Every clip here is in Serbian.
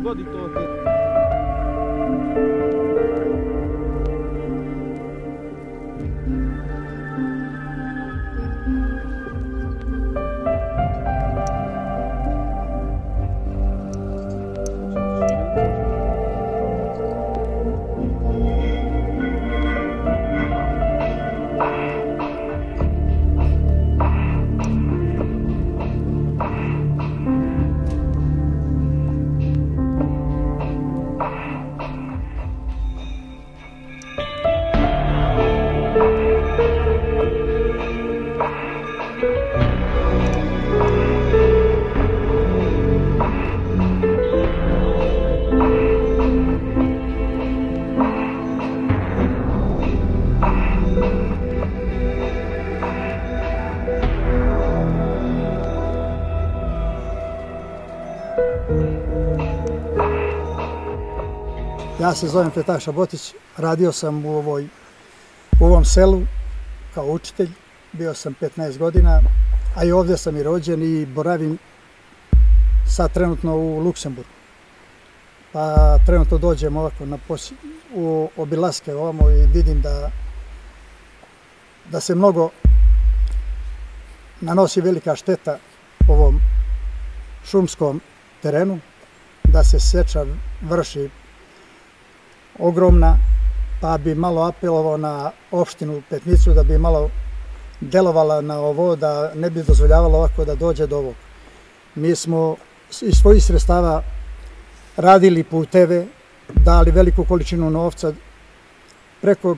god i to. Ja se zovem Fetah Šabotić, radio sam u ovom selu kao učitelj, bio sam 15 godina, a i ovdje sam i rođen i boravim sad trenutno u Luksemburgu. Pa trenutno dođem ovako u obilaske ovamo i vidim da se mnogo nanosi velika šteta ovom šumskom terenu, da se seča vrši ogromna, pa bi malo apelovao na opštinu Petnicu da bi malo delovala na ovo, da ne bi dozvoljavalo ovako da dođe do ovog. Mi smo iz svojih sredstava radili puteve, dali veliku količinu novca, preko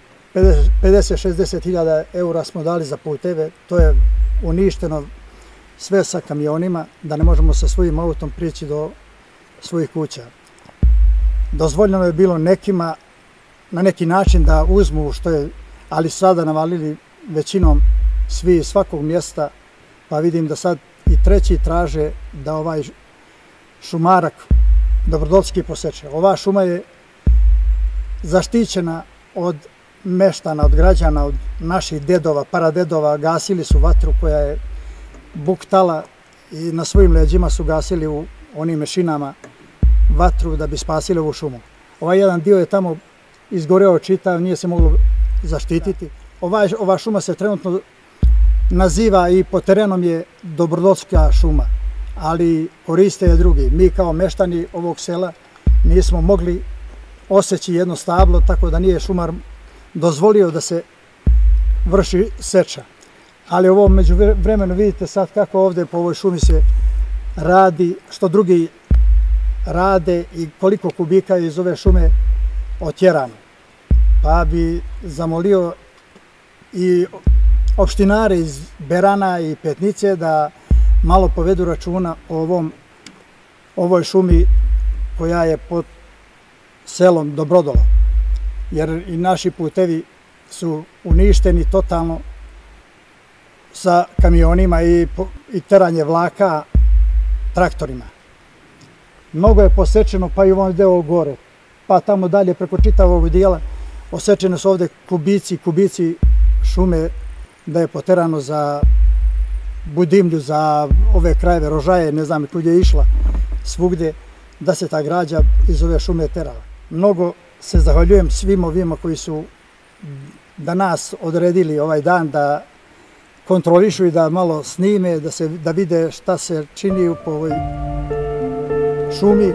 50-60 hiljada eura smo dali za puteve, to je uništeno sve sa kamionima, da ne možemo sa svojim autom prići do svojih kuća. Dozvoljeno je bilo nekima na neki način da uzmu što je, ali sada navalili većinom svi iz svakog mjesta, pa vidim da sad i treći traže da ovaj šumarak Dobrodolski poseče. Ova šuma je zaštićena od meštana, od građana, od naših dedova, paradedova, gasili su vatru koja je buktala i na svojim leđima su gasili u onim mešinama vatru da bi spasili ovu šumu. Ovaj jedan dio je tamo izgoreo čitav, nije se moglo zaštititi. Ova šuma se trenutno naziva i po terenom je Dobrodolska šuma, ali koriste je drugi. Mi kao meštani ovog sela nismo mogli oseći jedno stablo, tako da nije šumar dozvolio da se vrši seča. Ali ovo među vremenu vidite sad kako ovdje po ovoj šumi se radi, što drugi rade i koliko kubika iz ove šume otjerano. Pa bi zamolio i opštinare iz Berana i Petnice da malo povedu računa o ovoj šumi koja je pod selom Dobrodola. Jer i naši putevi su uništeni totalno sa kamionima i teranje vlaka traktorima. Mnogo je posečeno, pa i ovom deo gore, pa tamo dalje preko čitavog dijela osečene su ovdje kubici šume, da je poterano za Budimlju, za ove krajeve Rožaje, ne znam kud je išla, svugdje, da se ta građa iz ove šume terala. Mnogo se zahvaljujem svim ovima koji su da nas odredili ovaj dan da kontrolišu i da malo snime, da vide šta se čini po ovoj šumi.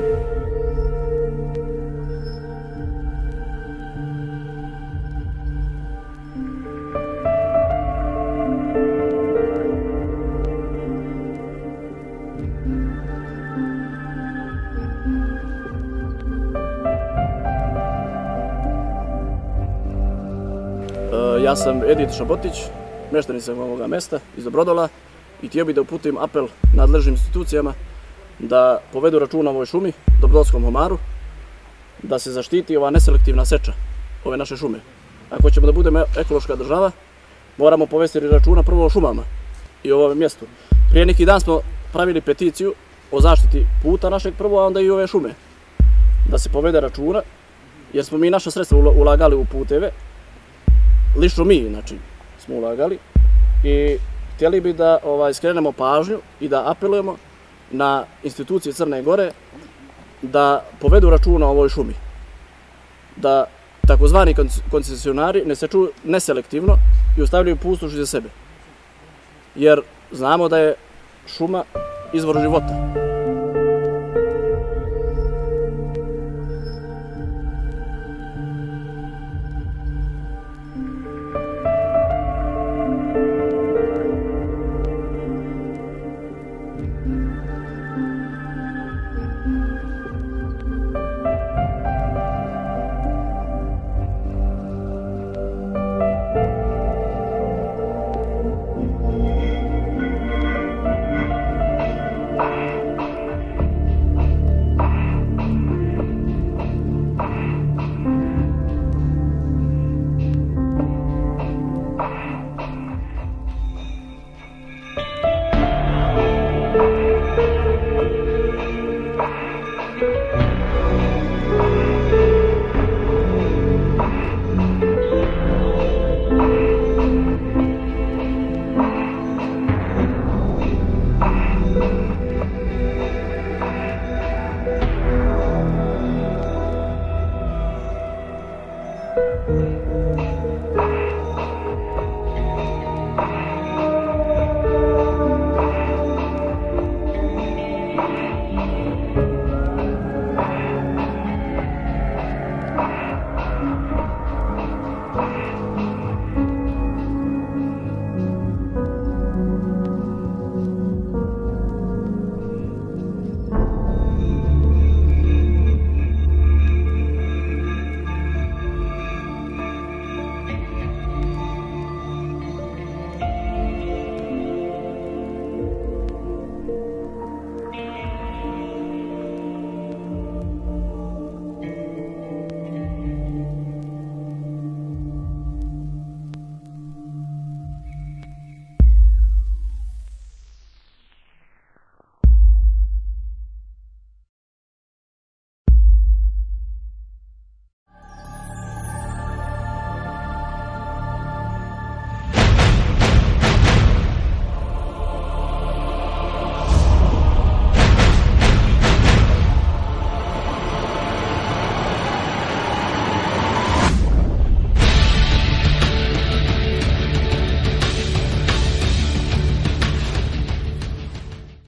Ja sam Edit Šabotić, meštanin sam ovoga mesta iz Dobrodola i htio bih da uputim apel nadležnim institucijama da povedu računa o ovoj šumi, Dobrodolskom homaru, da se zaštiti ova neselektivna seča ove naše šume. Ako ćemo da budemo ekološka država, moramo povesti računa prvo o šumama i o ovom mjestu. Prije neki dan smo pravili peticiju o zaštiti puta našeg prvo, a onda i ove šume. Da se povede računa, jer smo mi naša sredstva ulagali u puteve, lično mi, znači, smo ulagali i htjeli bi da skrenemo pažnju i da apelujemo na institucije Crne Gore da povedu računa o ovoj šumi. Da takozvani koncesionari ne seču neselektivno i ostavljaju pustoš iza sebe. Jer znamo da je šuma izvor života.